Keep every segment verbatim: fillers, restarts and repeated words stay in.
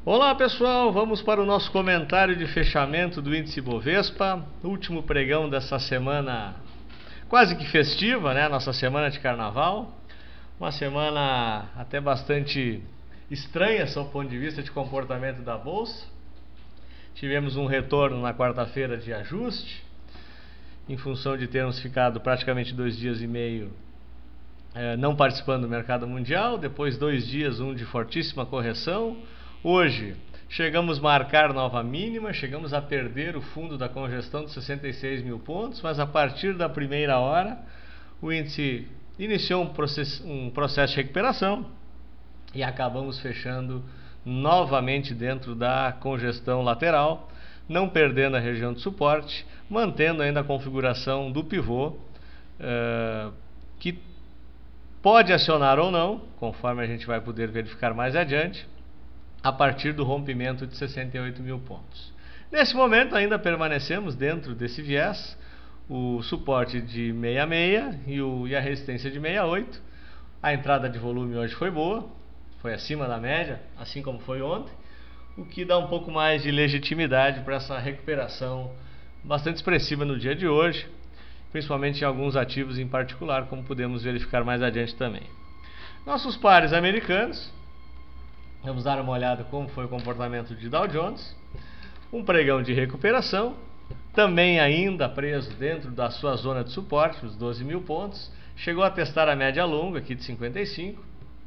Olá pessoal, vamos para o nosso comentário de fechamento do índice Bovespa, último pregão dessa semana quase que festiva, né? Nossa semana de carnaval, uma semana até bastante estranha sob o ponto de vista de comportamento da bolsa. Tivemos um retorno na quarta-feira de ajuste, em função de termos ficado praticamente dois dias e meio é, não participando do mercado mundial, depois dois dias, um de fortíssima correção. Hoje chegamos a marcar nova mínima, chegamos a perder o fundo da congestão de sessenta e seis mil pontos, mas a partir da primeira hora o índice iniciou um processo, um processo de recuperação e acabamos fechando novamente dentro da congestão lateral, não perdendo a região de suporte, mantendo ainda a configuração do pivô, uh, que pode acionar ou não, conforme a gente vai poder verificar mais adiante, a partir do rompimento de sessenta e oito mil pontos. Nesse momento ainda permanecemos dentro desse viés, o suporte de sessenta e seis e, o, e a resistência de sessenta e oito. A entrada de volume hoje foi boa, foi acima da média, assim como foi ontem, o que dá um pouco mais de legitimidade para essa recuperação bastante expressiva no dia de hoje, principalmente em alguns ativos em particular, como podemos verificar mais adiante também. Nossos pares americanos, vamos dar uma olhada como foi o comportamento de Dow Jones, um pregão de recuperação, também ainda preso dentro da sua zona de suporte, os doze mil pontos, chegou a testar a média longa aqui de cinquenta e cinco,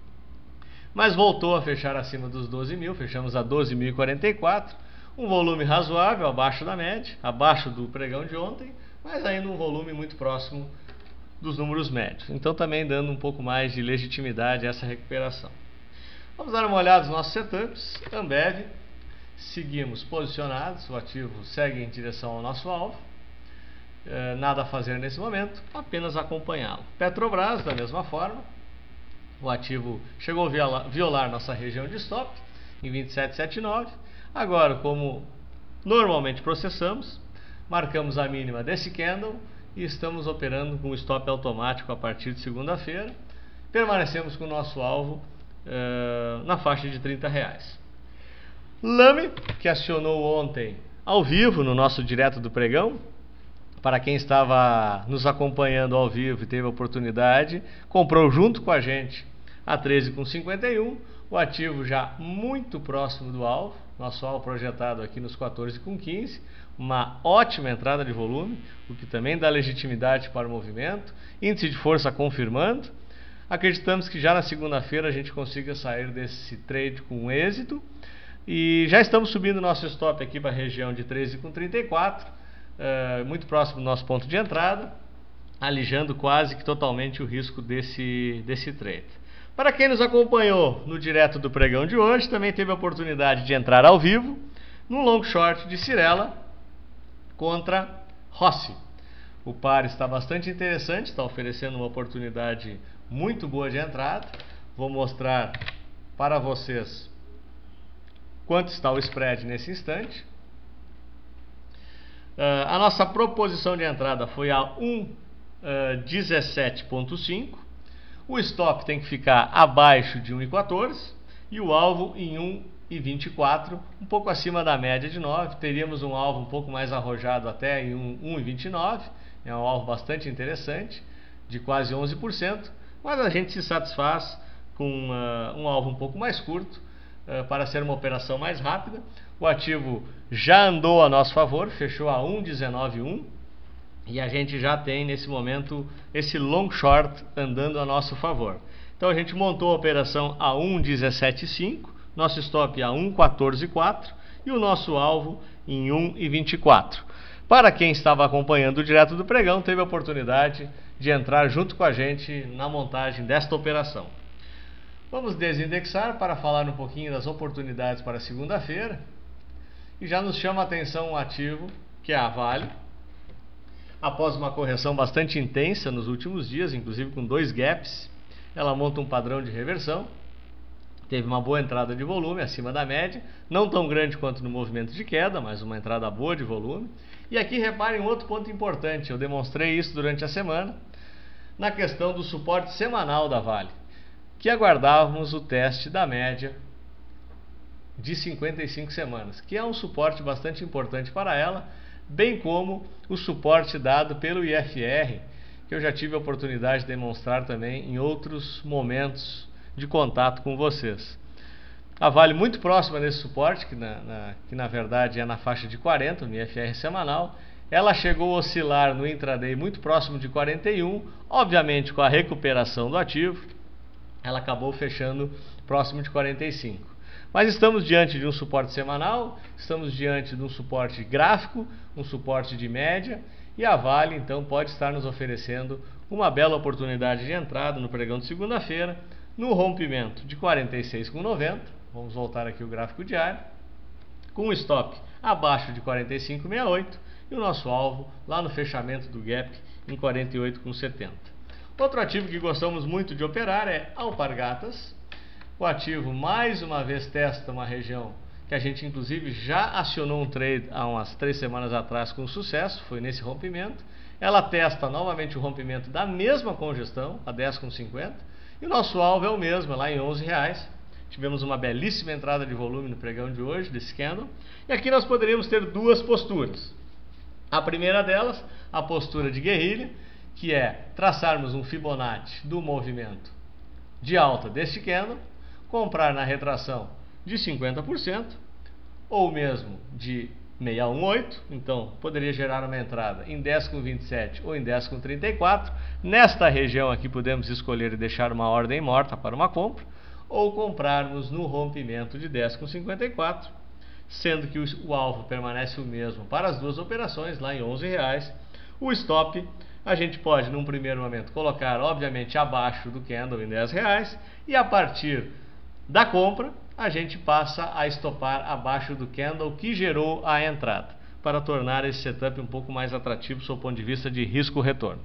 mas voltou a fechar acima dos doze mil, fechamos a doze mil e quarenta e quatro, um volume razoável, abaixo da média, abaixo do pregão de ontem, mas ainda um volume muito próximo dos números médios, então também dando um pouco mais de legitimidade a essa recuperação. Vamos dar uma olhada nos nossos setups. Ambev, seguimos posicionados, o ativo segue em direção ao nosso alvo, é, nada a fazer nesse momento, apenas acompanhá-lo. Petrobras, da mesma forma, o ativo chegou a violar, violar nossa região de stop em vinte e sete vírgula setenta e nove. Agora, como normalmente processamos, marcamos a mínima desse candle e estamos operando com o stop automático a partir de segunda-feira. Permanecemos com o nosso alvo uh, na faixa de trinta reais. Lame, que acionou ontem ao vivo no nosso direto do pregão. Para quem estava nos acompanhando ao vivo e teve a oportunidade, comprou junto com a gente a treze vírgula cinquenta e um, o ativo já muito próximo do alvo, nosso alvo projetado aqui nos quatorze vírgula quinze, uma ótima entrada de volume, o que também dá legitimidade para o movimento, índice de força confirmando. Acreditamos que já na segunda-feira a gente consiga sair desse trade com êxito e já estamos subindo nosso stop aqui para a região de treze vírgula trinta e quatro, uh, muito próximo do nosso ponto de entrada, alijando quase que totalmente o risco desse, desse trade. Para quem nos acompanhou no direto do pregão de hoje, também teve a oportunidade de entrar ao vivo no long short de Cyrela contra Rossi. O par está bastante interessante, está oferecendo uma oportunidade muito boa de entrada. Vou mostrar para vocês quanto está o spread nesse instante. Uh, a nossa proposição de entrada foi a um vírgula dezessete ponto cinco. O stop tem que ficar abaixo de um vírgula quatorze e o alvo em um vírgula vinte e quatro, um pouco acima da média de nove. Teríamos um alvo um pouco mais arrojado até em um vírgula vinte e nove, é um alvo bastante interessante, de quase onze por cento, mas a gente se satisfaz com uh, um alvo um pouco mais curto uh, para ser uma operação mais rápida. O ativo já andou a nosso favor, fechou a um vírgula dezenove um e a gente já tem nesse momento esse long short andando a nosso favor. Então a gente montou a operação a um vírgula dezessete cinco, nosso stop a um vírgula quatorze quatro e o nosso alvo em um vírgula vinte e quatro. Para quem estava acompanhando o direto do pregão, teve a oportunidade de entrar junto com a gente na montagem desta operação. Vamos desindexar para falar um pouquinho das oportunidades para segunda-feira. E já nos chama a atenção um ativo, que é a Vale. Após uma correção bastante intensa nos últimos dias, inclusive com dois gaps, ela monta um padrão de reversão. Teve uma boa entrada de volume, acima da média, não tão grande quanto no movimento de queda, mas uma entrada boa de volume. E aqui reparem um outro ponto importante, eu demonstrei isso durante a semana, na questão do suporte semanal da Vale, que aguardávamos o teste da média de cinquenta e cinco semanas, que é um suporte bastante importante para ela, bem como o suporte dado pelo I F R, que eu já tive a oportunidade de demonstrar também em outros momentos de contato com vocês. A Vale muito próxima desse suporte, que na, na, que na verdade é na faixa de quarenta, no I F R semanal. Ela chegou a oscilar no intraday muito próximo de quarenta e um, obviamente com a recuperação do ativo, ela acabou fechando próximo de quarenta e cinco. Mas estamos diante de um suporte semanal, estamos diante de um suporte gráfico, um suporte de média, e a Vale então pode estar nos oferecendo uma bela oportunidade de entrada no pregão de segunda-feira, no rompimento de quarenta e seis vírgula noventa, vamos voltar aqui o gráfico diário, com o stop abaixo de quarenta e cinco vírgula sessenta e oito e o nosso alvo lá no fechamento do gap em quarenta e oito vírgula setenta. Outro ativo que gostamos muito de operar é Alpargatas. O ativo mais uma vez testa uma região que a gente inclusive já acionou um trade há umas três semanas atrás com sucesso, foi nesse rompimento. Ela testa novamente o rompimento da mesma congestão, a dez vírgula cinquenta, e o nosso alvo é o mesmo, é lá em onze reais. Tivemos uma belíssima entrada de volume no pregão de hoje, desse candle, e aqui nós poderíamos ter duas posturas. A primeira delas, a postura de guerrilha, que é traçarmos um Fibonacci do movimento de alta deste candle, comprar na retração de cinquenta por cento, ou mesmo de seiscentos e dezoito, então poderia gerar uma entrada em dez vírgula vinte e sete ou em dez vírgula trinta e quatro. Nesta região aqui podemos escolher e deixar uma ordem morta para uma compra, ou comprarmos no rompimento de dez vírgula cinquenta e quatro, sendo que o, o alvo permanece o mesmo para as duas operações, lá em onze reais. O stop a gente pode, num primeiro momento, colocar, obviamente, abaixo do candle em dez reais, e a partir da compra, a gente passa a estopar abaixo do candle que gerou a entrada, para tornar esse setup um pouco mais atrativo do ponto de vista de risco-retorno.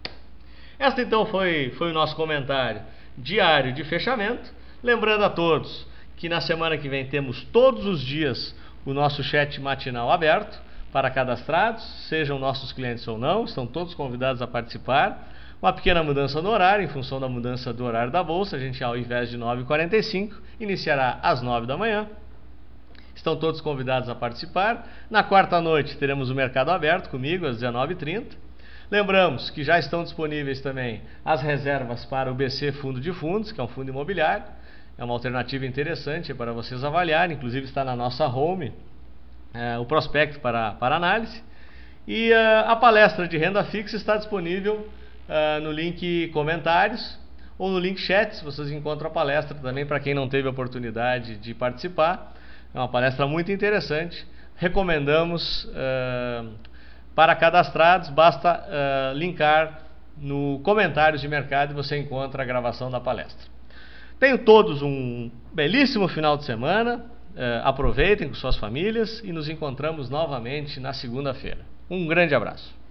Este então foi, foi o nosso comentário diário de fechamento. Lembrando a todos que na semana que vem temos todos os dias o nosso chat matinal aberto para cadastrados, sejam nossos clientes ou não, estão todos convidados a participar. Uma pequena mudança no horário, em função da mudança do horário da bolsa, a gente ao invés de nove e quarenta e cinco, iniciará às nove da manhã. Estão todos convidados a participar. Na quarta noite teremos o mercado aberto comigo às dezenove e trinta. Lembramos que já estão disponíveis também as reservas para o B C Fundo de Fundos, que é um fundo imobiliário. É uma alternativa interessante para vocês avaliarem, inclusive está na nossa home é, o prospecto para, para análise. E uh, a palestra de renda fixa está disponível uh, no link comentários ou no link chat, vocês encontram a palestra também para quem não teve a oportunidade de participar. É uma palestra muito interessante, recomendamos uh, para cadastrados, basta uh, linkar no comentários de mercado e você encontra a gravação da palestra. Tenham todos um belíssimo final de semana, uh, aproveitem com suas famílias e nos encontramos novamente na segunda-feira. Um grande abraço.